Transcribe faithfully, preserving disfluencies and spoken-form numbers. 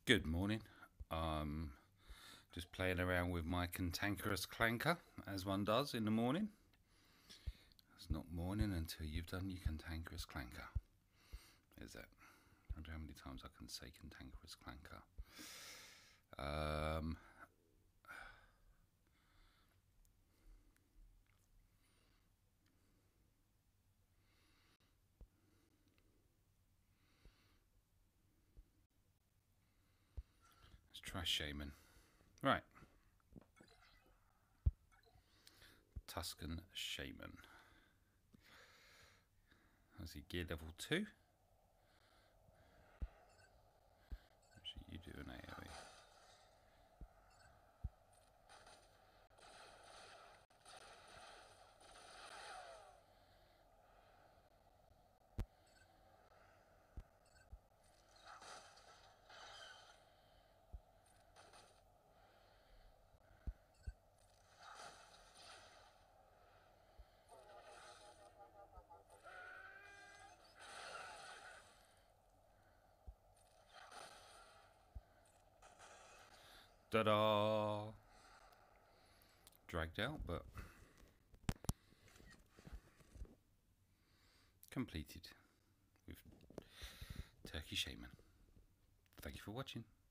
Good morning. Um, just playing around with my Cantankerous Clanker, as one does in the morning. It's not morning until you've done your Cantankerous Clanker. Is it? I wonder how many times I can say Cantankerous Clanker. Um, let's try Shaman. Right. Tusken Shaman. How's he gear level two? Actually, you do an AoE. Ta-da! Dragged out, but completed with Turkey Shaman. Thank you for watching.